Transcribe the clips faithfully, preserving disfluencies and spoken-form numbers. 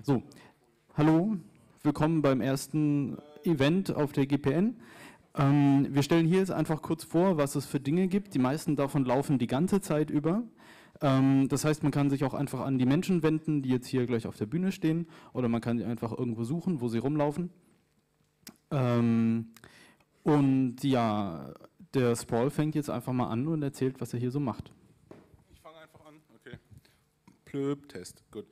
So, hallo, willkommen beim ersten Event auf der G P N. Ähm, wir stellen hier jetzt einfach kurz vor, was es für Dinge gibt. Die meisten davon laufen die ganze Zeit über. Ähm, das heißt, man kann sich auch einfach an die Menschen wenden, die jetzt hier gleich auf der Bühne stehen, oder man kann sie einfach irgendwo suchen, wo sie rumlaufen. Ähm, und ja, der Sprawl fängt jetzt einfach mal an und erzählt, was er hier so macht. Ich fange einfach an, okay. Plöp, Test, gut.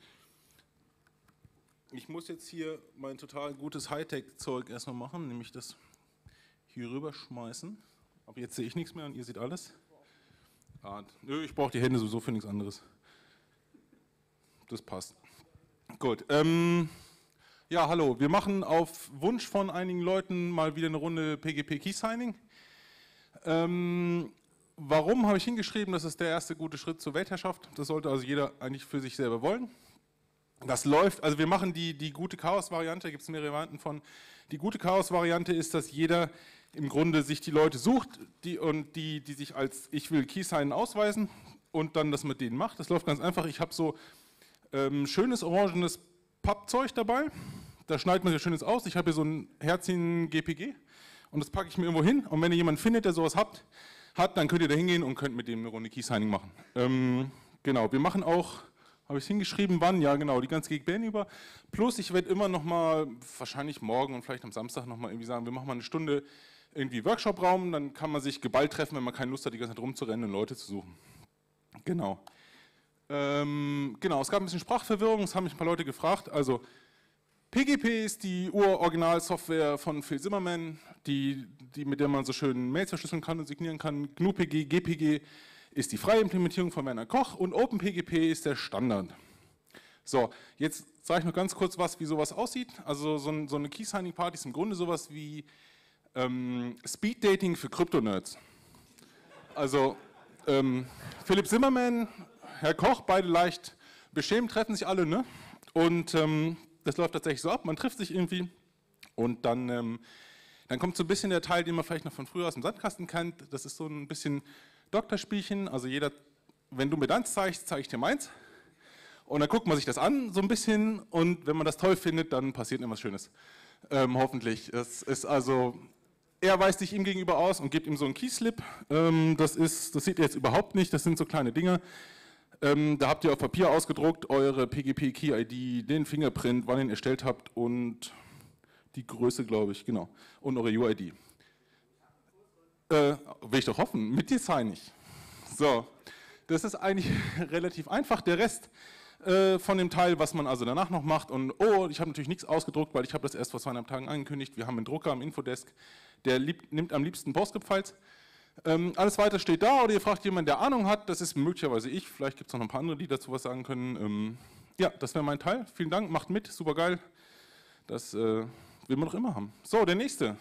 Ich muss jetzt hier mein total gutes Hightech-Zeug erstmal machen, nämlich das hier rüber schmeißen. Aber jetzt sehe ich nichts mehr und ihr seht alles. Ah, nö, ich brauche die Hände sowieso für nichts anderes. Das passt. Gut. Ähm, ja, hallo. Wir machen auf Wunsch von einigen Leuten mal wieder eine Runde P G P Key Signing. Ähm, warum habe ich hingeschrieben, das ist der erste gute Schritt zur Weltherrschaft. Das sollte also jeder eigentlich für sich selber wollen. Das läuft, also wir machen die, die gute Chaos-Variante, da gibt es mehrere Varianten von. Die gute Chaos-Variante ist, dass jeder im Grunde sich die Leute sucht die, und die, die sich als ich will Keysign ausweisen und dann das mit denen macht. Das läuft ganz einfach. Ich habe so ähm, schönes orangenes Pappzeug dabei. Da schneidet man sich schönes aus. Ich habe hier so ein Herzchen G P G und das packe ich mir irgendwo hin. Und wenn ihr jemanden findet, der sowas hat, hat dann könnt ihr da hingehen und könnt mit dem eine Runde Keysigning machen. Ähm, genau, wir machen auch... Habe ich hingeschrieben, wann? Ja, genau, die ganze G P N über. Plus, ich werde immer noch mal, wahrscheinlich morgen und vielleicht am Samstag noch mal irgendwie sagen, wir machen mal eine Stunde irgendwie Workshop-Raum, dann kann man sich geballt treffen, wenn man keine Lust hat, die ganze Zeit rumzurennen und Leute zu suchen. Genau. Ähm, genau, es gab ein bisschen Sprachverwirrung, es haben mich ein paar Leute gefragt. Also, P G P ist die Ur-Original-Software von Phil Zimmermann, die, die, mit der man so schön Mails verschlüsseln kann und signieren kann. G N U P G, G P G ist die freie Implementierung von Werner Koch und OpenPGP ist der Standard. So, jetzt sage ich noch ganz kurz was, wie sowas aussieht. Also so, ein, so eine Key-Signing-Party ist im Grunde sowas wie ähm, Speed-Dating für Krypto-Nerds. Also ähm, Philipp Zimmermann, Herr Koch, beide leicht beschämt, treffen sich alle, ne? Und ähm, das läuft tatsächlich so ab, man trifft sich irgendwie und dann, ähm, dann kommt so ein bisschen der Teil, den man vielleicht noch von früher aus dem Sandkasten kennt. Das ist so ein bisschen Doktorspielchen, also jeder, wenn du mir deins zeigst, zeige ich dir meins. Und dann guckt man sich das an, so ein bisschen, und wenn man das toll findet, dann passiert irgendwas Schönes. Ähm, hoffentlich. Es ist also, er weist sich ihm gegenüber aus und gibt ihm so einen Keyslip. Ähm, das ist, das seht ihr jetzt überhaupt nicht, das sind so kleine Dinge. Ähm, da habt ihr auf Papier ausgedruckt eure P G P Key I D, den Fingerprint, wann ihr ihn erstellt habt und die Größe, glaube ich, genau, und eure U I D. Äh, will ich doch hoffen, mit dir sign ich. So, das ist eigentlich relativ einfach. Der Rest äh, von dem Teil, was man also danach noch macht, und oh, ich habe natürlich nichts ausgedruckt, weil ich habe das erst vor zweieinhalb Tagen angekündigt. Wir haben einen Drucker am Infodesk, der lieb, nimmt am liebsten PostScript-Files. Ähm, alles weiter steht da, oder ihr fragt jemanden, der Ahnung hat, das ist möglicherweise ich, vielleicht gibt es noch ein paar andere, die dazu was sagen können. Ähm, ja, das wäre mein Teil. Vielen Dank, macht mit, super geil. Das äh, will man doch immer haben. So, der nächste.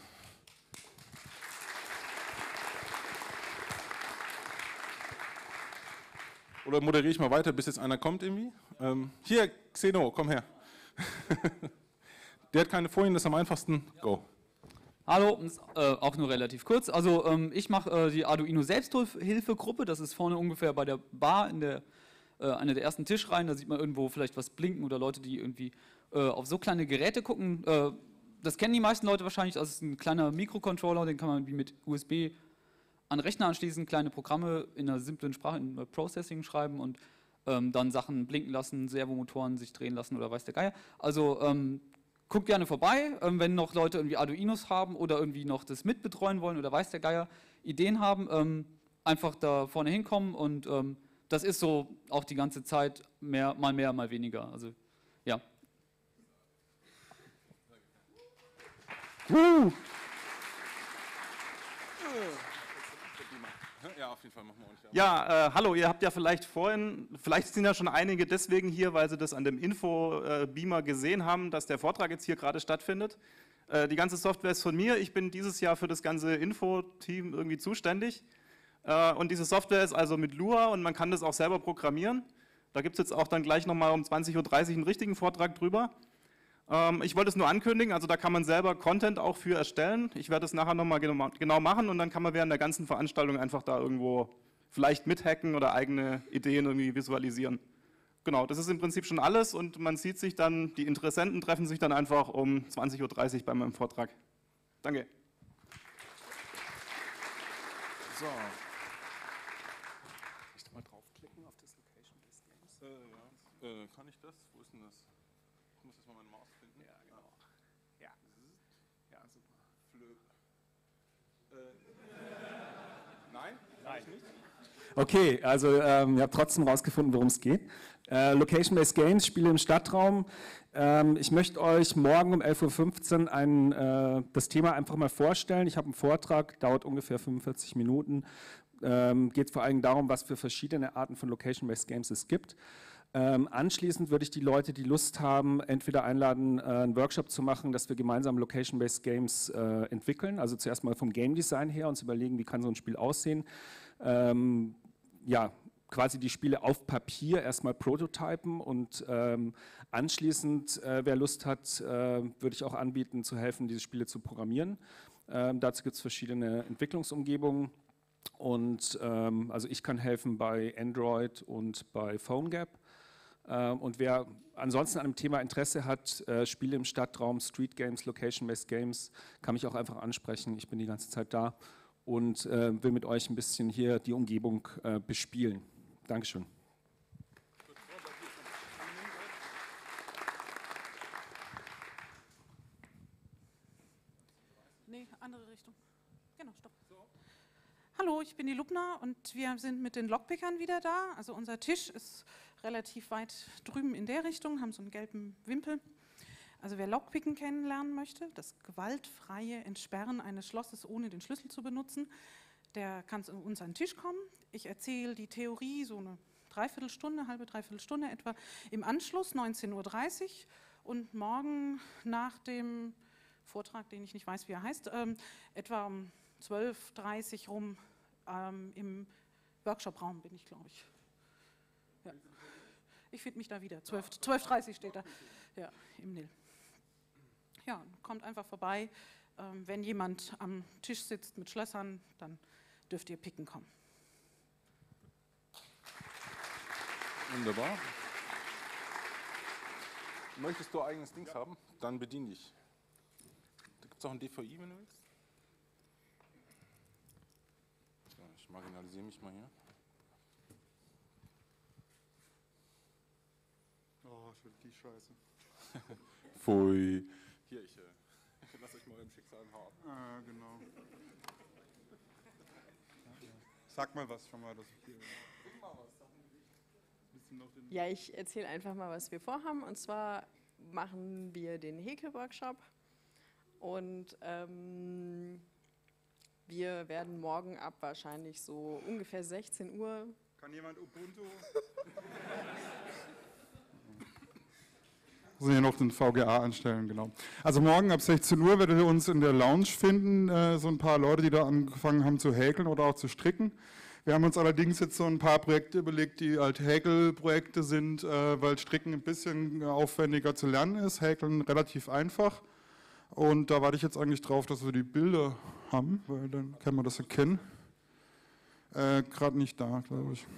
Oder moderiere ich mal weiter, bis jetzt einer kommt irgendwie? Ähm, hier, Xeno, komm her. Der hat keine Folien, das ist am einfachsten. Go. Hallo, äh, auch nur relativ kurz. Also ähm, ich mache äh, die Arduino Selbsthilfegruppe. Das ist vorne ungefähr bei der Bar in der äh, einer der ersten Tischreihen. Da sieht man irgendwo vielleicht was blinken oder Leute, die irgendwie äh, auf so kleine Geräte gucken. Äh, das kennen die meisten Leute wahrscheinlich. Das ist ein kleiner Mikrocontroller, den kann man wie mit U S B an Rechner anschließen, kleine Programme in einer simplen Sprache, in Processing schreiben und ähm, dann Sachen blinken lassen, Servomotoren sich drehen lassen oder weiß der Geier. Also ähm, guckt gerne vorbei, ähm, wenn noch Leute irgendwie Arduinos haben oder irgendwie noch das mitbetreuen wollen oder weiß der Geier, Ideen haben, ähm, einfach da vorne hinkommen und ähm, das ist so auch die ganze Zeit mehr, mal mehr, mal weniger. Also ja. Uh. Ja, auf jeden Fall machen wir uns. Ja, äh, hallo, ihr habt ja vielleicht vorhin, vielleicht sind ja schon einige deswegen hier, weil sie das an dem Info-Beamer äh, gesehen haben, dass der Vortrag jetzt hier gerade stattfindet. Äh, die ganze Software ist von mir, ich bin dieses Jahr für das ganze Info-Team irgendwie zuständig. Äh, und diese Software ist also mit Lua und man kann das auch selber programmieren. Da gibt es jetzt auch dann gleich nochmal um zwanzig Uhr dreißig einen richtigen Vortrag drüber. Ähm, ich wollte es nur ankündigen, also da kann man selber Content auch für erstellen. Ich werde es nachher nochmal genau, genau machen und dann kann man während der ganzen Veranstaltung einfach da irgendwo vielleicht mithacken oder eigene Ideen irgendwie visualisieren. genau, das ist im Prinzip schon alles und man sieht sich dann, die Interessenten treffen sich dann einfach um zwanzig Uhr dreißig bei meinem Vortrag. Danke. So. Ich mal draufklicken auf das Location-Based Games. Äh, ja. Äh, kann ich das? Wo ist denn das? Ich muss jetzt mal meine Maus finden. Ja, genau. Ja, ja super. Flö. Äh. Nein? Nein. Nicht? Okay, also ähm, ihr habt trotzdem rausgefunden, worum es geht. Äh, Location-Based Games, Spiele im Stadtraum. Ähm, ich möchte euch morgen um elf Uhr fünfzehn ein, äh, das Thema einfach mal vorstellen. Ich habe einen Vortrag, dauert ungefähr fünfundvierzig Minuten. Ähm, geht vor allem darum, was für verschiedene Arten von Location-Based Games es gibt. Ähm, anschließend würde ich die Leute, die Lust haben, entweder einladen, äh, einen Workshop zu machen, dass wir gemeinsam Location-Based Games äh, entwickeln. Also zuerst mal vom Game Design her uns überlegen, wie kann so ein Spiel aussehen. Ähm, ja, quasi die Spiele auf Papier erstmal prototypen und ähm, anschließend, äh, wer Lust hat, äh, würde ich auch anbieten, zu helfen, diese Spiele zu programmieren. Ähm, dazu gibt es verschiedene Entwicklungsumgebungen und ähm, also ich kann helfen bei Android und bei PhoneGap. Ähm, und wer ansonsten an dem Thema Interesse hat, äh, Spiele im Stadtraum, Street Games, Location-Based Games, kann mich auch einfach ansprechen. Ich bin die ganze Zeit da und äh, will mit euch ein bisschen hier die Umgebung äh, bespielen. Dankeschön. Nee, andere Richtung. Genau, stopp. Hallo, ich bin die Lubna und wir sind mit den Lockpickern wieder da. Also unser Tisch ist relativ weit drüben in der Richtung, haben so einen gelben Wimpel. Also wer Lockpicken kennenlernen möchte, das gewaltfreie Entsperren eines Schlosses ohne den Schlüssel zu benutzen, der kann zu uns an den Tisch kommen. Ich erzähle die Theorie so eine Dreiviertelstunde, halbe Dreiviertelstunde etwa im Anschluss, neunzehn Uhr dreißig. Und morgen nach dem Vortrag, den ich nicht weiß, wie er heißt, ähm, etwa um zwölf Uhr dreißig rum ähm, im Workshop-Raum bin ich, glaube ich. Ja. Ich finde mich da wieder. zwölf Uhr dreißig steht da. Ja, im N I L. Ja, kommt einfach vorbei. Ähm, wenn jemand am Tisch sitzt mit Schlössern, dann dürft ihr picken kommen. Wunderbar. Möchtest du eigenes Dings haben? Dann bedien dich. Da gibt es auch ein D V I, wenn du willst. So, ich marginalisiere mich mal hier. Oh, ich will die Scheiße. Pfui. Hier, ich äh, lasse euch mal im Schicksal haben. Ah, genau. Sag mal was schon mal, dass ich hier. Ja, ich erzähle einfach mal, was wir vorhaben. Und zwar machen wir den Häkel-Workshop und ähm, wir werden morgen ab wahrscheinlich so ungefähr sechzehn Uhr. Kann jemand Ubuntu? Wir müssen hier noch den V G A anstellen, genau. Also morgen ab sechzehn Uhr werdet ihr uns in der Lounge finden, äh, so ein paar Leute, die da angefangen haben zu häkeln oder auch zu stricken. Wir haben uns allerdings jetzt so ein paar Projekte überlegt, die halt Häkelprojekte sind, äh, weil Stricken ein bisschen aufwendiger zu lernen ist, Häkeln relativ einfach. Und da warte ich jetzt eigentlich drauf, dass wir die Bilder haben, weil dann kann man das erkennen. Äh, Gerade nicht da, glaube ich.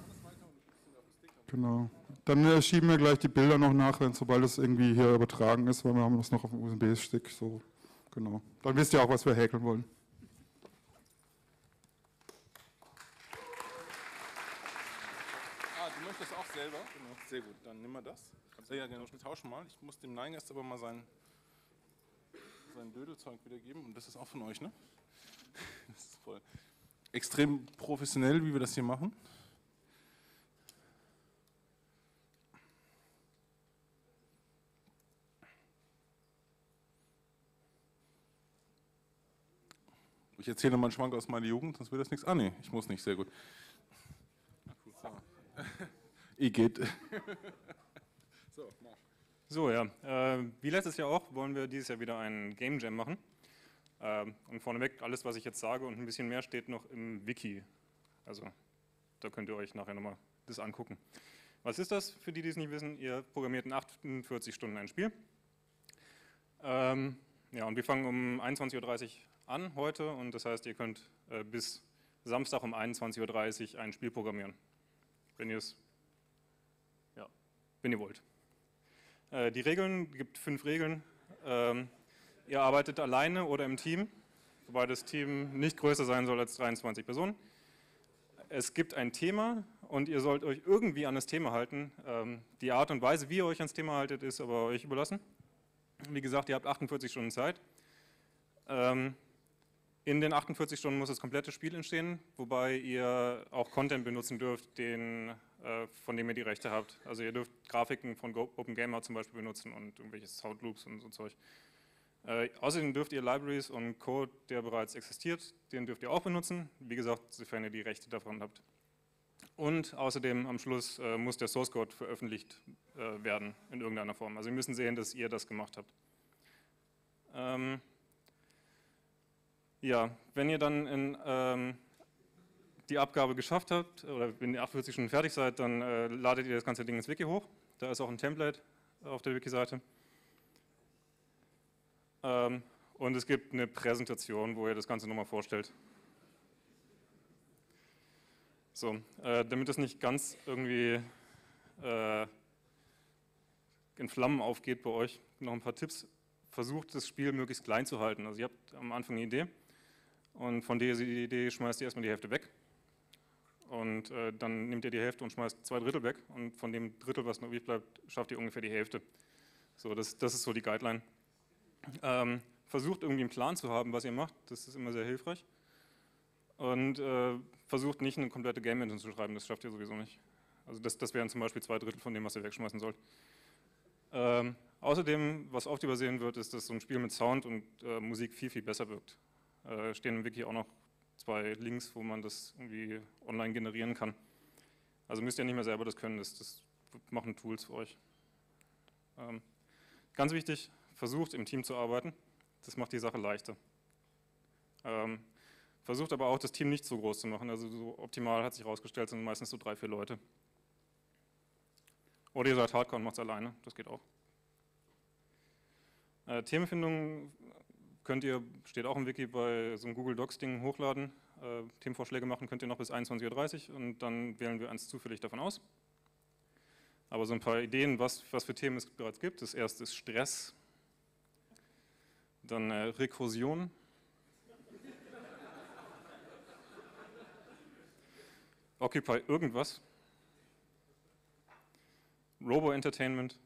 Genau. Dann äh, schieben wir gleich die Bilder noch nach, wenn sobald es irgendwie hier übertragen ist, weil wir haben das noch auf dem U S B-Stick. So, genau. Dann wisst ihr auch, was wir häkeln wollen. Ah, du möchtest auch selber? Genau. Sehr gut, dann nimm mal das. Ja, genau, wir tauschen mal. Ich muss dem Nein erst aber mal sein, sein Dödelzeug wiedergeben. Und das ist auch von euch, ne? Das ist voll extrem professionell, wie wir das hier machen. Ich erzähle mal einen Schwank aus meiner Jugend, sonst wird das nichts. Ah, nee, ich muss nicht, sehr gut. So. Ich geht. So, mach. So, ja. Äh, wie letztes Jahr auch, wollen wir dieses Jahr wieder einen Game Jam machen. Äh, und vorneweg, alles, was ich jetzt sage und ein bisschen mehr, steht noch im Wiki. Also, da könnt ihr euch nachher nochmal das angucken. Was ist das, für die, die es nicht wissen? Ihr programmiert in achtundvierzig Stunden ein Spiel. Ähm, ja, und wir fangen um einundzwanzig Uhr dreißig an heute und das heißt, ihr könnt äh, bis Samstag um einundzwanzig Uhr dreißig ein Spiel programmieren. Wenn ihr es, ja. wenn ihr wollt. Äh, die Regeln, es gibt fünf Regeln. Ähm, ihr arbeitet alleine oder im Team, wobei das Team nicht größer sein soll als dreiundzwanzig Personen. Es gibt ein Thema und ihr sollt euch irgendwie an das Thema halten. Ähm, die Art und Weise, wie ihr euch ans Thema haltet, ist aber euch überlassen. Wie gesagt, ihr habt achtundvierzig Stunden Zeit. Ähm, in den achtundvierzig Stunden muss das komplette Spiel entstehen, wobei ihr auch Content benutzen dürft, den, äh, von dem ihr die Rechte habt. Also ihr dürft Grafiken von OpenGamer zum Beispiel benutzen und irgendwelche Soundloops und so Zeug. Äh, außerdem dürft ihr Libraries und Code, der bereits existiert, den dürft ihr auch benutzen. Wie gesagt, sofern ihr die Rechte davon habt. Und außerdem am Schluss äh, muss der Source Code veröffentlicht äh, werden in irgendeiner Form. Also wir müssen sehen, dass ihr das gemacht habt. Ähm, ja, wenn ihr dann in, ähm, die Abgabe geschafft habt oder wenn ihr achtundvierzig Stunden fertig seid, dann äh, ladet ihr das ganze Ding ins Wiki hoch. Da ist auch ein Template auf der Wiki-Seite. Ähm, und es gibt eine Präsentation, wo ihr das Ganze nochmal vorstellt. So, äh, damit das nicht ganz irgendwie äh, in Flammen aufgeht bei euch, noch ein paar Tipps. Versucht das Spiel möglichst klein zu halten. Also ihr habt am Anfang eine Idee und von dieser Idee schmeißt ihr erstmal die Hälfte weg. Und äh, dann nehmt ihr die Hälfte und schmeißt zwei Drittel weg und von dem Drittel, was noch übrig bleibt, schafft ihr ungefähr die Hälfte. So, das, das ist so die Guideline. Ähm, versucht irgendwie einen Plan zu haben, was ihr macht, das ist immer sehr hilfreich. Und äh, versucht nicht eine komplette Game Engine zu schreiben, das schafft ihr sowieso nicht. Also das, das wären zum Beispiel zwei Drittel von dem, was ihr wegschmeißen sollt. Ähm, außerdem, was oft übersehen wird, ist, dass so ein Spiel mit Sound und äh, Musik viel, viel besser wirkt. Äh, stehen im Wiki auch noch zwei Links, wo man das irgendwie online generieren kann. Also müsst ihr nicht mehr selber das können, das, das machen Tools für euch. Ähm, ganz wichtig, versucht im Team zu arbeiten, das macht die Sache leichter. Ähm, versucht aber auch das Team nicht so groß zu machen, also so optimal hat sich herausgestellt, sind meistens so drei, vier Leute. Oder ihr seid Hardcore und macht es alleine, das geht auch. Äh, Themenfindung könnt ihr, steht auch im Wiki, bei so einem Google Docs-Ding hochladen. Äh, Themenvorschläge machen könnt ihr noch bis einundzwanzig Uhr dreißig und dann wählen wir eins zufällig davon aus. Aber so ein paar Ideen, was, was für Themen es bereits gibt. Das erste ist Stress, dann äh, Rekursion, Occupy irgendwas, Robo-Entertainment,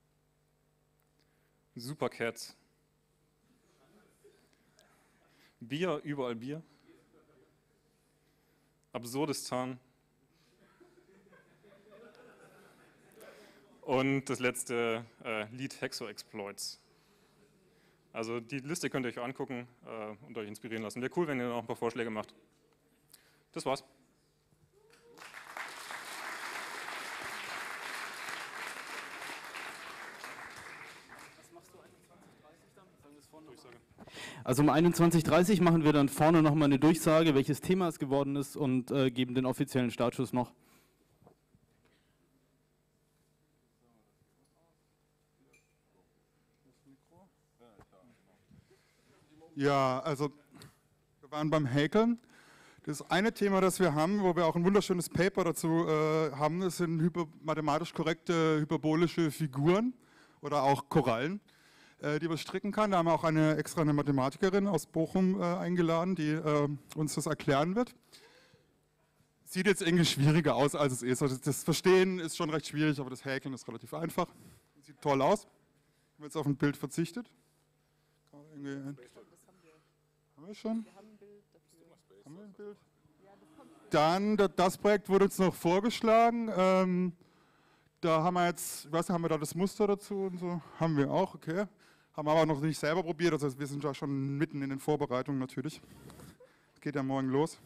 Supercats, Bier, überall Bier, Absurdistan und das letzte äh, Lead Hexo-Exploits. Also die Liste könnt ihr euch angucken äh, und euch inspirieren lassen. Wäre cool, wenn ihr noch ein paar Vorschläge macht. Das war's. Also um einundzwanzig Uhr dreißig machen wir dann vorne nochmal eine Durchsage, welches Thema es geworden ist und äh, geben den offiziellen Startschuss noch. Ja, also wir waren beim Häkeln. Das eine Thema, das wir haben, wo wir auch ein wunderschönes Paper dazu äh, haben, das sind hyper, mathematisch korrekte hyperbolische Figuren oder auch Korallen, äh, die man stricken kann. Da haben wir auch eine extra eine Mathematikerin aus Bochum äh, eingeladen, die äh, uns das erklären wird. Sieht jetzt irgendwie schwieriger aus, als es ist. Also das Verstehen ist schon recht schwierig, aber das Häkeln ist relativ einfach. Sieht toll aus. Ich habe jetzt auf ein Bild verzichtet. Kann man irgendwie Haben wir schon? Wir haben ein Bild dafür. Haben wir ein Bild? Dann, das Projekt wurde uns noch vorgeschlagen. Ähm, da haben wir jetzt, ich weiß nicht, haben wir da das Muster dazu und so? Haben wir auch, okay. Haben wir aber noch nicht selber probiert, also wir sind da schon mitten in den Vorbereitungen natürlich. Geht ja morgen los.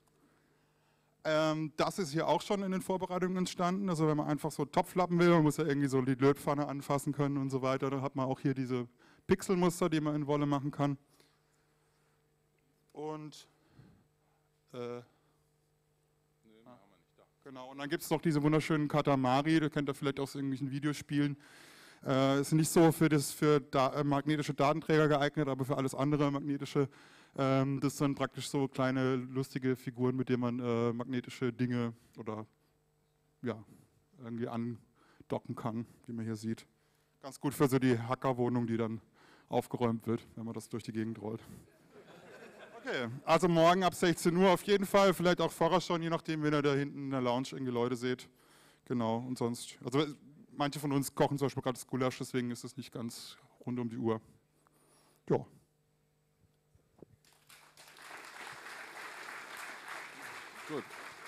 Ähm, das ist hier auch schon in den Vorbereitungen entstanden. Also wenn man einfach so Topflappen will, man muss ja irgendwie so die Lötpfanne anfassen können und so weiter. Dann hat man auch hier diese Pixelmuster, die man in Wolle machen kann. Und äh, nee, ah, genau, und dann gibt es noch diese wunderschönen Katamari, da könnt ihr vielleicht aus irgendwelchen Videospielen. Äh, ist nicht so für, das, für da, äh, magnetische Datenträger geeignet, aber für alles andere magnetische. Ähm, das sind praktisch so kleine lustige Figuren, mit denen man äh, magnetische Dinge oder ja, irgendwie docken kann, wie man hier sieht. Ganz gut für so die Hackerwohnung, die dann aufgeräumt wird, wenn man das durch die Gegend rollt. Okay, also morgen ab sechzehn Uhr auf jeden Fall, vielleicht auch vorher schon, je nachdem, wenn ihr da hinten in der Lounge irgendwie Leute seht. Genau, und sonst, also manche von uns kochen zum Beispiel gerade das Gulasch, deswegen ist es nicht ganz rund um die Uhr. Ja. Gut.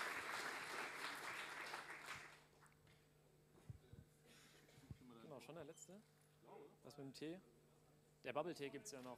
Genau, schon der letzte. Was mit dem Tee? Der Bubble-Tee gibt es ja noch.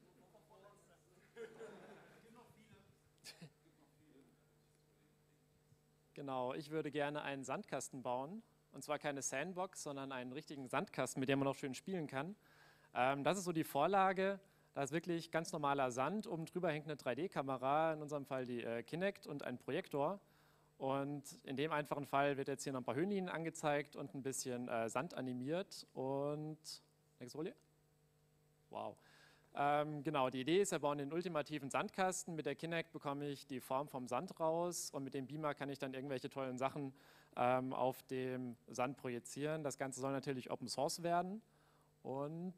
Genau, ich würde gerne einen Sandkasten bauen. Und zwar keine Sandbox, sondern einen richtigen Sandkasten, mit dem man auch schön spielen kann. Ähm, das ist so die Vorlage. Da ist wirklich ganz normaler Sand. Oben drüber hängt eine drei D-Kamera, in unserem Fall die äh, Kinect und ein Projektor. Und in dem einfachen Fall wird jetzt hier noch ein paar Höhenlinien angezeigt und ein bisschen äh, Sand animiert. Und nächste Folie. Wow. Ähm, genau, die Idee ist, wir bauen den ultimativen Sandkasten. Mit der Kinect bekomme ich die Form vom Sand raus und mit dem Beamer kann ich dann irgendwelche tollen Sachen ähm, auf dem Sand projizieren. Das Ganze soll natürlich Open Source werden. Und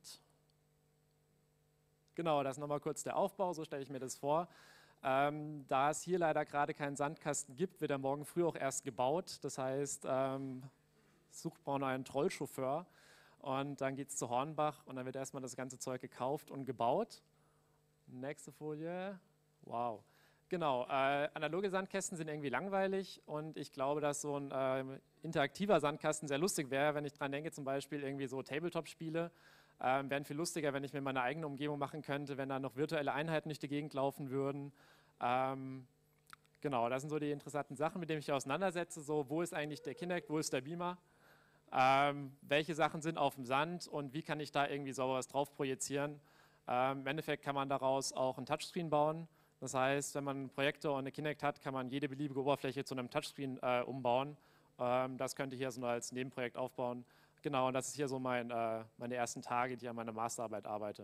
genau, das ist nochmal kurz der Aufbau, so stelle ich mir das vor. Ähm, da es hier leider gerade keinen Sandkasten gibt, wird er morgen früh auch erst gebaut. Das heißt, ähm, sucht man einen Trollchauffeur. Und dann geht es zu Hornbach und dann wird erstmal das ganze Zeug gekauft und gebaut. Nächste Folie. Wow. Genau, äh, analoge Sandkästen sind irgendwie langweilig und ich glaube, dass so ein äh, interaktiver Sandkasten sehr lustig wäre, wenn ich dran denke, zum Beispiel irgendwie so Tabletop-Spiele. Ähm, wären viel lustiger, wenn ich mir meine eigene Umgebung machen könnte, wenn da noch virtuelle Einheiten durch die Gegend laufen würden. Ähm, genau, das sind so die interessanten Sachen, mit denen ich mich auseinandersetze. So, wo ist eigentlich der Kinect, wo ist der Beamer? Ähm, welche Sachen sind auf dem Sand und wie kann ich da irgendwie sauber was drauf projizieren. Ähm, Im Endeffekt kann man daraus auch ein Touchscreen bauen. Das heißt, wenn man einen Projektor und eine Kinect hat, kann man jede beliebige Oberfläche zu einem Touchscreen äh, umbauen. Ähm, das könnte ich hier so nur als Nebenprojekt aufbauen. Genau, und das ist hier so mein, äh, meine ersten Tage, die ich an meiner Masterarbeit arbeite.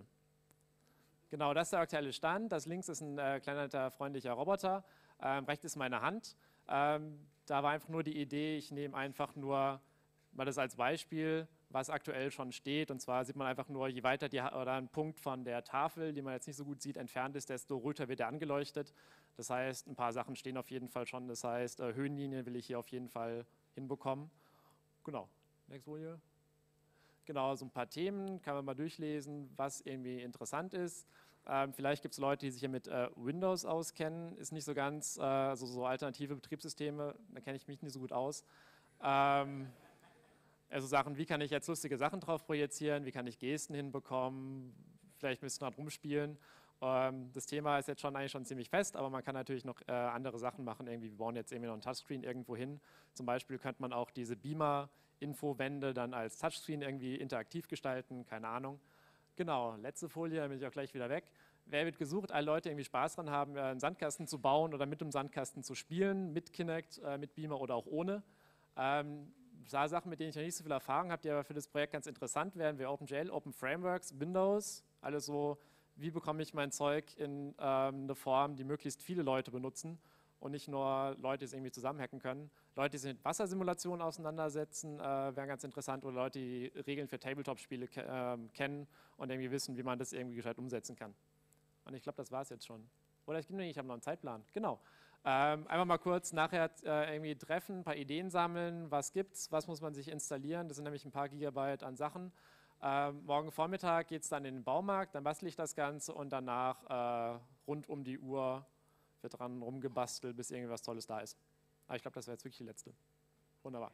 Genau, das ist der aktuelle Stand. Das links ist ein äh, kleiner, netter, freundlicher Roboter. Ähm, rechts ist meine Hand. Ähm, da war einfach nur die Idee, ich nehme einfach nur mal das als Beispiel, was aktuell schon steht. Und zwar sieht man einfach nur, je weiter die, oder ein Punkt von der Tafel, die man jetzt nicht so gut sieht, entfernt ist, desto röter wird er angeleuchtet. Das heißt, ein paar Sachen stehen auf jeden Fall schon. Das heißt, äh, Höhenlinien will ich hier auf jeden Fall hinbekommen. Genau. Nächste Folie. Genau, so ein paar Themen kann man mal durchlesen, was irgendwie interessant ist. Ähm, vielleicht gibt es Leute, die sich hier mit äh, Windows auskennen. Ist nicht so ganz, äh, also so alternative Betriebssysteme, da kenne ich mich nicht so gut aus. Ähm, Also Sachen, wie kann ich jetzt lustige Sachen drauf projizieren, wie kann ich Gesten hinbekommen, vielleicht ein bisschen dran rumspielen. Ähm, das Thema ist jetzt schon eigentlich schon ziemlich fest, aber man kann natürlich noch äh, andere Sachen machen. Irgendwie, wir bauen jetzt irgendwie noch ein Touchscreen irgendwo hin. Zum Beispiel könnte man auch diese Beamer-Infowände dann als Touchscreen irgendwie interaktiv gestalten, keine Ahnung. Genau, letzte Folie, dann bin ich auch gleich wieder weg. Wer wird gesucht? Alle Leute, die irgendwie Spaß dran haben, einen Sandkasten zu bauen oder mit dem Sandkasten zu spielen, mit Kinect, äh, mit Beamer oder auch ohne. Ähm, Da Sachen, mit denen ich noch nicht so viel Erfahrung habe, die aber für das Projekt ganz interessant wären, wäre OpenGL, Open Frameworks, Windows, alles so, wie bekomme ich mein Zeug in ähm, eine Form, die möglichst viele Leute benutzen und nicht nur Leute, die es irgendwie zusammenhacken können. Leute, die sich mit Wassersimulationen auseinandersetzen, äh, wären ganz interessant, oder Leute, die Regeln für Tabletop-Spiele ke äh, kennen und irgendwie wissen, wie man das irgendwie gescheit umsetzen kann. Und ich glaube, das war es jetzt schon. Oder ich, ich habe noch einen Zeitplan. Genau. Ähm, einfach mal kurz nachher äh, irgendwie treffen, ein paar Ideen sammeln, was gibt's, was muss man sich installieren. Das sind nämlich ein paar Gigabyte an Sachen. Ähm, morgen Vormittag geht es dann in den Baumarkt, dann bastle ich das Ganze und danach äh, rund um die Uhr wird dran rumgebastelt, bis irgendwas Tolles da ist. Aber ich glaube, das wäre jetzt wirklich die letzte. Wunderbar.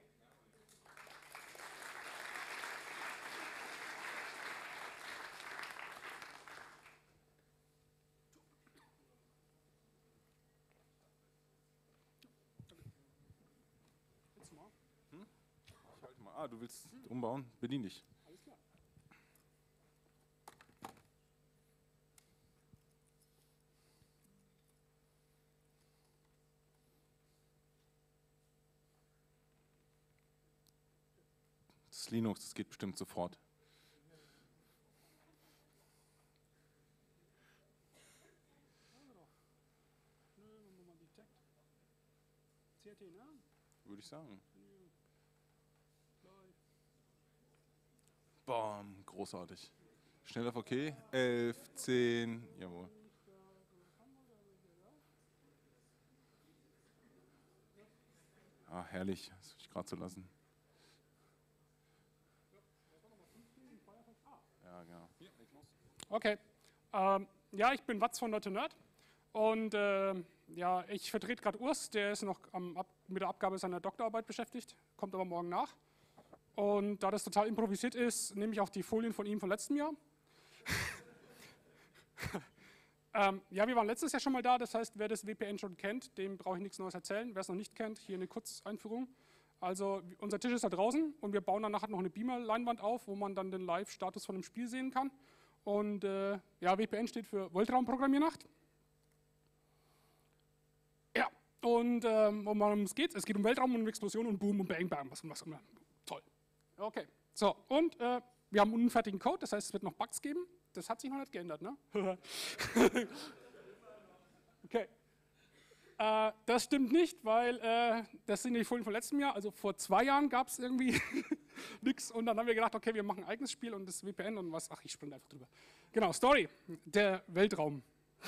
Ah, du willst umbauen? Bedien dich. Alles klar. Das ist Linux, das geht bestimmt sofort. C R T, ne? Würde ich sagen. Bam, großartig. Schnell auf OK. elf, zehn, jawohl. Ah, herrlich, das will ich gerade so lassen. Ja, genau. Okay. Ähm, ja, ich bin Watz von Nerd to Nerd. Und äh, ja, ich vertrete gerade Urs, der ist noch am, ab, mit der Abgabe seiner Doktorarbeit beschäftigt, kommt aber morgen nach. Und da das total improvisiert ist, nehme ich auch die Folien von ihm von letztem Jahr. ähm, ja, wir waren letztes Jahr schon mal da, das heißt, wer das W P N schon kennt, dem brauche ich nichts Neues erzählen. Wer es noch nicht kennt, hier eine Kurzeinführung. Also unser Tisch ist da draußen und wir bauen dann nachher noch eine Beamer-Leinwand auf, wo man dann den Live-Status von dem Spiel sehen kann. Und äh, ja, W P N steht für Weltraumprogrammiernacht. Ja, und ähm, worum es geht? Es geht um Weltraum und um Explosion und Boom und Bang Bang, was, was immer. Toll. Okay, so, und äh, wir haben einen unfertigen Code, das heißt, es wird noch Bugs geben. Das hat sich noch nicht geändert, ne? Okay. Äh, das stimmt nicht, weil äh, das sind die Folien von letztem Jahr. Also vor zwei Jahren gab es irgendwie nichts und dann haben wir gedacht, okay, wir machen ein eigenes Spiel und das W P N und was. Ach, ich springe einfach drüber. Genau, Story. Der Weltraum.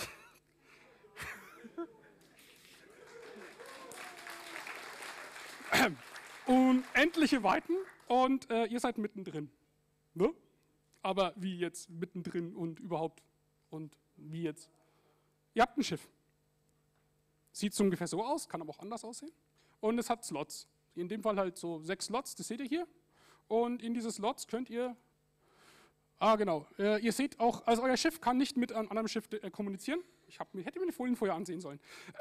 Unendliche Weiten und äh, ihr seid mittendrin. Ne? Aber wie jetzt mittendrin und überhaupt und wie jetzt? Ihr habt ein Schiff. Sieht so ungefähr so aus, kann aber auch anders aussehen. Und es hat Slots. In dem Fall halt so sechs Slots, das seht ihr hier. Und in diese Slots könnt ihr, ah genau, äh, ihr seht auch, also euer Schiff kann nicht mit einem anderen Schiff äh, kommunizieren. Ich hab, hätte mir die Folien vorher ansehen sollen.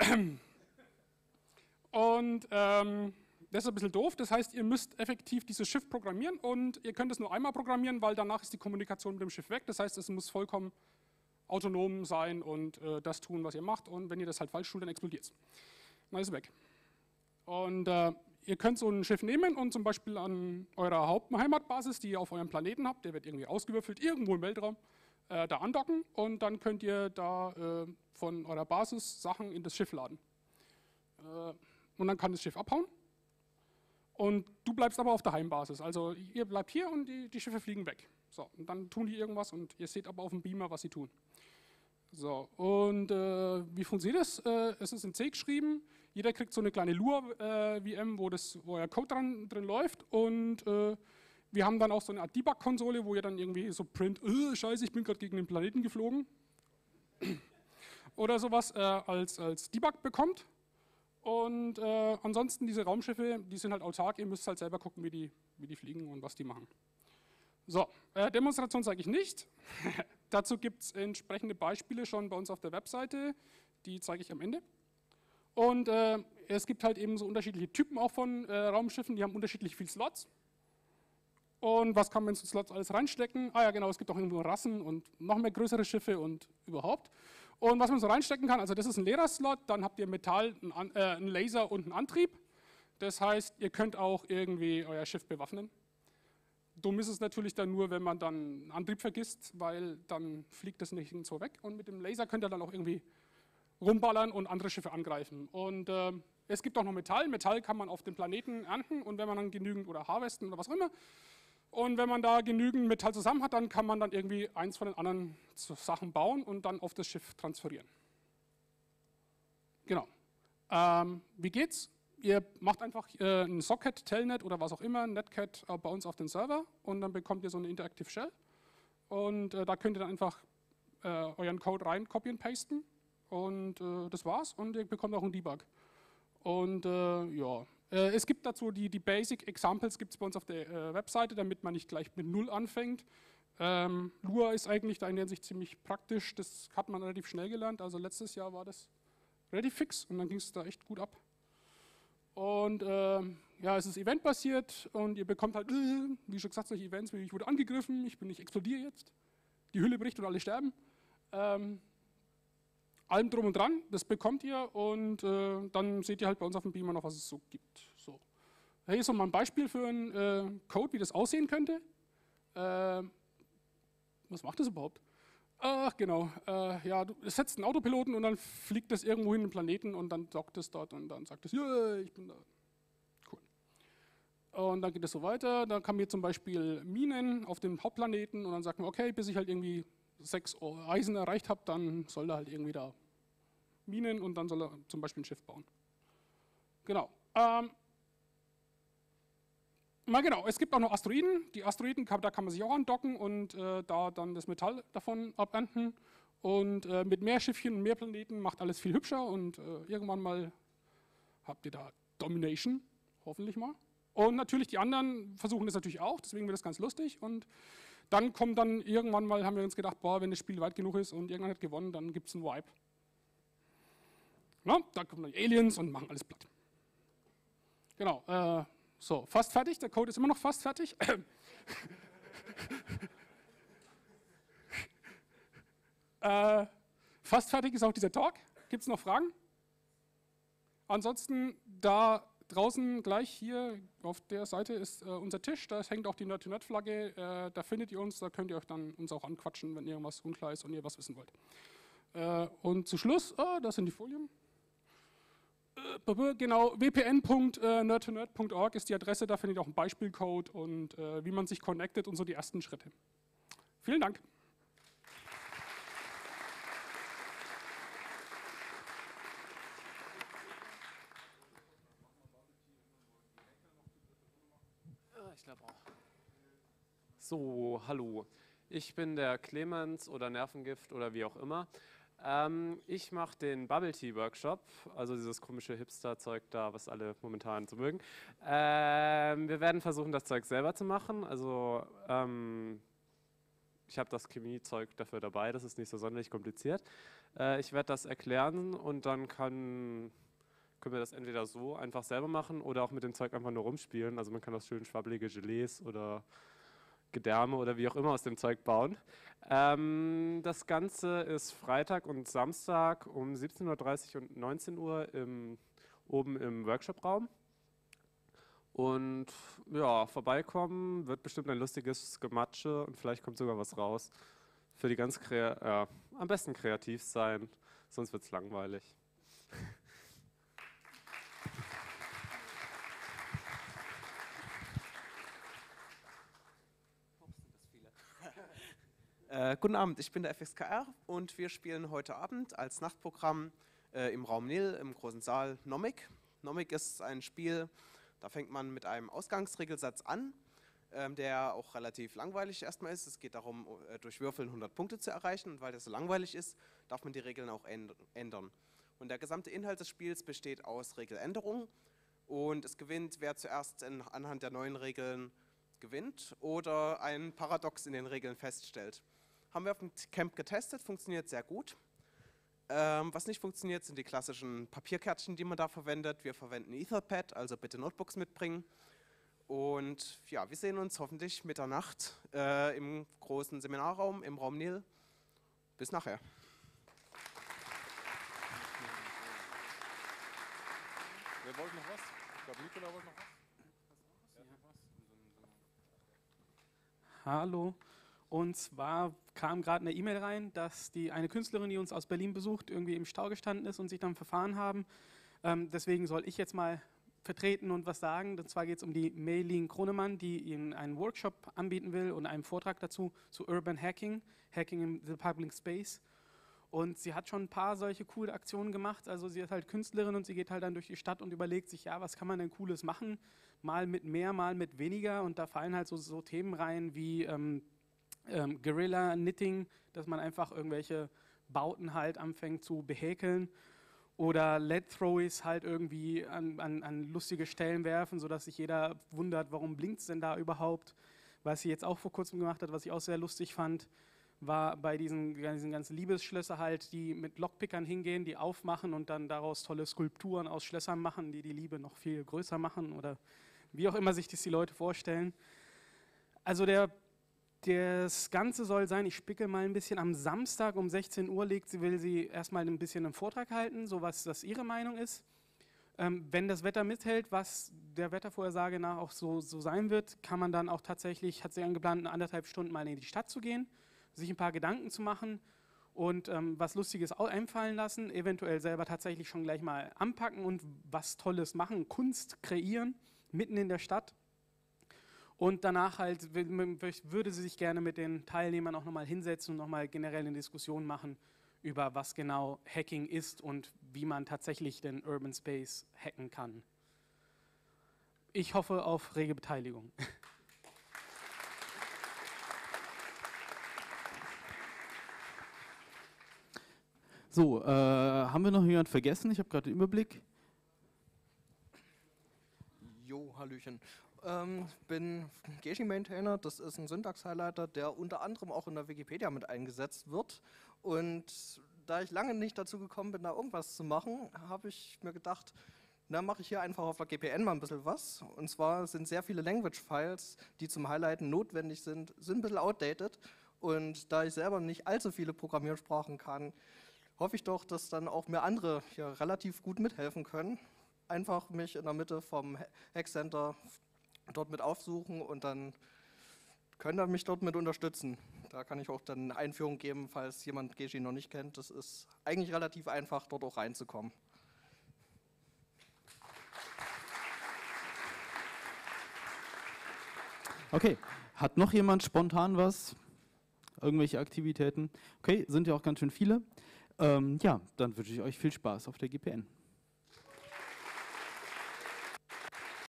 Und ähm, das ist ein bisschen doof, das heißt, ihr müsst effektiv dieses Schiff programmieren und ihr könnt es nur einmal programmieren, weil danach ist die Kommunikation mit dem Schiff weg. Das heißt, es muss vollkommen autonom sein und äh, das tun, was ihr macht. Und wenn ihr das halt falsch tut, dann explodiert es. Dann ist es weg. Und äh, ihr könnt so ein Schiff nehmen und zum Beispiel an eurer Hauptheimatbasis, die ihr auf eurem Planeten habt, der wird irgendwie ausgewürfelt, irgendwo im Weltraum, äh, da andocken und dann könnt ihr da äh, von eurer Basis Sachen in das Schiff laden. Äh, und dann kann das Schiff abhauen. Und du bleibst aber auf der Heimbasis. Also ihr bleibt hier und die, die Schiffe fliegen weg. So, und dann tun die irgendwas und ihr seht aber auf dem Beamer, was sie tun. So, und äh, wie funktioniert das? Äh, es ist in C geschrieben. Jeder kriegt so eine kleine Lua-V M, wo, das, wo euer Code dran, drin läuft. Und äh, wir haben dann auch so eine Art Debug-Konsole, wo ihr dann irgendwie so print, äh, scheiße, ich bin gerade gegen den Planeten geflogen. Oder sowas äh, als, als Debug bekommt. Und äh, ansonsten diese Raumschiffe, die sind halt autark, ihr müsst halt selber gucken, wie die, wie die fliegen und was die machen. So, äh, Demonstration zeige ich nicht. Dazu gibt es entsprechende Beispiele schon bei uns auf der Webseite, die zeige ich am Ende. Und äh, es gibt halt eben so unterschiedliche Typen auch von äh, Raumschiffen, die haben unterschiedlich viele Slots. Und was kann man in so Slots alles reinstecken? Ah ja genau, es gibt auch irgendwo Rassen und noch mehr größere Schiffe und überhaupt. Und was man so reinstecken kann, also das ist ein leerer Slot, dann habt ihr Metall, einen, äh, einen Laser und einen Antrieb. Das heißt, ihr könnt auch irgendwie euer Schiff bewaffnen. Dumm ist es natürlich dann nur, wenn man dann einen Antrieb vergisst, weil dann fliegt das nicht so weg. Und mit dem Laser könnt ihr dann auch irgendwie rumballern und andere Schiffe angreifen. Und äh, es gibt auch noch Metall. Metall kann man auf dem Planeten ernten und wenn man dann genügend, oder harvesten oder was auch immer, und wenn man da genügend Metall zusammen hat, dann kann man dann irgendwie eins von den anderen Sachen bauen und dann auf das Schiff transferieren. Genau. Ähm, wie geht's? Ihr macht einfach äh, ein Socket, Telnet oder was auch immer, Netcat äh, bei uns auf den Server und dann bekommt ihr so eine Interactive Shell und äh, da könnt ihr dann einfach äh, euren Code rein copy und pasten und äh, das war's und ihr bekommt auch einen Debug. Und äh, ja, äh, es gibt dazu die, die Basic Examples gibt es bei uns auf der äh, Webseite, damit man nicht gleich mit Null anfängt. Ähm, Lua ist eigentlich da in der Hinsicht ziemlich praktisch, das hat man relativ schnell gelernt, also letztes Jahr war das relativ fix und dann ging es da echt gut ab. Und äh, ja, es ist eventbasiert und ihr bekommt halt, äh, wie schon gesagt, solche Events wie ich wurde angegriffen, ich bin nicht explodiere jetzt, die Hülle bricht und alle sterben. Ähm, allem drum und dran, das bekommt ihr und äh, dann seht ihr halt bei uns auf dem Beamer noch, was es so gibt. So. Hier ist so mal ein Beispiel für einen äh, Code, wie das aussehen könnte. Äh, was macht das überhaupt? Ach genau, äh, ja, du setzt einen Autopiloten und dann fliegt das irgendwo hin den Planeten und dann dockt es dort und dann sagt es, ja, ich bin da. Cool. Und dann geht es so weiter. Dann kann man zum Beispiel Minen auf dem Hauptplaneten und dann sagt man, okay, bis ich halt irgendwie sechs Eisen erreicht habe, dann soll er halt irgendwie da Minen und dann soll er zum Beispiel ein Schiff bauen. Genau. Ähm, mal genau, es gibt auch noch Asteroiden. Die Asteroiden, da kann man sich auch andocken und äh, da dann das Metall davon abernten. Und äh, mit mehr Schiffchen und mehr Planeten macht alles viel hübscher und äh, irgendwann mal habt ihr da Domination, hoffentlich mal. Und natürlich die anderen versuchen das natürlich auch, deswegen wird das ganz lustig. Und dann kommt dann irgendwann mal, haben wir uns gedacht, boah, wenn das Spiel weit genug ist und irgendwann hat gewonnen, dann gibt es einen Wipe. Na, da kommen dann die Aliens und machen alles platt. Genau, äh, so, fast fertig, der Code ist immer noch fast fertig. äh, fast fertig ist auch dieser Talk. Gibt es noch Fragen? Ansonsten, da draußen gleich hier auf der Seite ist äh, unser Tisch, da hängt auch die Nerd to Nerd Flagge, äh, da findet ihr uns, da könnt ihr euch dann uns auch anquatschen, wenn irgendwas unklar ist und ihr was wissen wollt. Äh, und zu Schluss, oh, das sind die Folien. Äh, genau, w p n punkt nerd to nerd punkt org ist die Adresse, da findet ihr auch einen Beispielcode und äh, wie man sich connectet und so die ersten Schritte. Vielen Dank. Ich glaube auch. So, hallo. Ich bin der Clemens oder Nervengift oder wie auch immer. Ähm, ich mache den Bubble Tea Workshop, also dieses komische Hipster-Zeug da, was alle momentan so mögen. Ähm, wir werden versuchen, das Zeug selber zu machen. Also ähm, ich habe das Chemiezeug dafür dabei, das ist nicht so sonderlich kompliziert. Äh, ich werde das erklären und dann kann... können wir das entweder so einfach selber machen oder auch mit dem Zeug einfach nur rumspielen. Also man kann auch schön schwabbelige Gelees oder Gedärme oder wie auch immer aus dem Zeug bauen. Ähm, das Ganze ist Freitag und Samstag um siebzehn Uhr dreißig und neunzehn Uhr im, oben im Workshop-Raum. Und ja, vorbeikommen, wird bestimmt ein lustiges Gematsche und vielleicht kommt sogar was raus. Für die ganz krea ja, am besten kreativ sein, sonst wird es langweilig. Äh, guten Abend, ich bin der F X K R und wir spielen heute Abend als Nachtprogramm äh, im Raum Nil, im großen Saal, Nomic. Nomic ist ein Spiel, da fängt man mit einem Ausgangsregelsatz an, ähm, der auch relativ langweilig erstmal ist. Es geht darum, äh, durch Würfeln hundert Punkte zu erreichen und weil das so langweilig ist, darf man die Regeln auch ändern. Und der gesamte Inhalt des Spiels besteht aus Regeländerungen und es gewinnt, wer zuerst in, anhand der neuen Regeln gewinnt oder ein Paradox in den Regeln feststellt. Haben wir auf dem Camp getestet, funktioniert sehr gut. Ähm, was nicht funktioniert, sind die klassischen Papierkärtchen, die man da verwendet. Wir verwenden Etherpad, also bitte Notebooks mitbringen. Und ja, wir sehen uns hoffentlich Mitternacht äh, im großen Seminarraum, im Raum Nil. Bis nachher. Wer wollte noch was? Ich glaube, Nikola wollte noch was. Hallo. Und zwar kam gerade eine E-Mail rein, dass die eine Künstlerin, die uns aus Berlin besucht, irgendwie im Stau gestanden ist und sich dann verfahren haben. Ähm, deswegen soll ich jetzt mal vertreten und was sagen. Und zwar geht es um die Mei-Ling Kronemann, die Ihnen einen Workshop anbieten will und einen Vortrag dazu zu Urban Hacking, Hacking in the Public Space. Und sie hat schon ein paar solche coole Aktionen gemacht. Also sie ist halt Künstlerin und sie geht halt dann durch die Stadt und überlegt sich, ja, was kann man denn Cooles machen? Mal mit mehr, mal mit weniger. Und da fallen halt so, so Themen rein wie ähm, ähm, Guerilla Knitting, dass man einfach irgendwelche Bauten halt anfängt zu behäkeln. Oder L E D-Throwies halt irgendwie an, an, an lustige Stellen werfen, sodass sich jeder wundert, warum blinkt es denn da überhaupt. Was sie jetzt auch vor kurzem gemacht hat, was ich auch sehr lustig fand, war bei diesen, diesen ganzen Liebesschlösser halt, die mit Lockpickern hingehen, die aufmachen und dann daraus tolle Skulpturen aus Schlössern machen, die die Liebe noch viel größer machen oder wie auch immer sich das die Leute vorstellen. Also der, das Ganze soll sein, ich spicke mal ein bisschen, am Samstag um sechzehn Uhr legt sie, will sie erstmal ein bisschen einen Vortrag halten, so was das ihre Meinung ist. Ähm, wenn das Wetter mithält, was der Wettervorhersage nach auch so, so sein wird, kann man dann auch tatsächlich, hat sie angeplant, anderthalb Stunden mal in die Stadt zu gehen, sich ein paar Gedanken zu machen und ähm, was Lustiges einfallen lassen, eventuell selber tatsächlich schon gleich mal anpacken und was Tolles machen, Kunst kreieren, mitten in der Stadt. Und danach halt würde sie sich gerne mit den Teilnehmern auch nochmal hinsetzen und nochmal generell eine Diskussion machen über was genau Hacking ist und wie man tatsächlich den Urban Space hacken kann. Ich hoffe auf rege Beteiligung. So, äh, haben wir noch jemanden vergessen? Ich habe gerade den Überblick. Jo, Hallöchen. Ähm, bin Geshi-Maintainer, das ist ein Syntax-Highlighter, der unter anderem auch in der Wikipedia mit eingesetzt wird. Und da ich lange nicht dazu gekommen bin, da irgendwas zu machen, habe ich mir gedacht, na, mache ich hier einfach auf der G P N mal ein bisschen was. Und zwar sind sehr viele Language-Files, die zum Highlighten notwendig sind, sind ein bisschen outdated. Und da ich selber nicht allzu viele Programmiersprachen kann, hoffe ich doch, dass dann auch mir andere hier relativ gut mithelfen können. Einfach mich in der Mitte vom Hackcenter dort mit aufsuchen und dann könnt ihr mich dort mit unterstützen. Da kann ich auch dann eine Einführung geben, falls jemand Geshi noch nicht kennt. Das ist eigentlich relativ einfach, dort auch reinzukommen. Okay, hat noch jemand spontan was? Irgendwelche Aktivitäten? Okay, sind ja auch ganz schön viele. Ähm, ja, dann wünsche ich euch viel Spaß auf der G P N.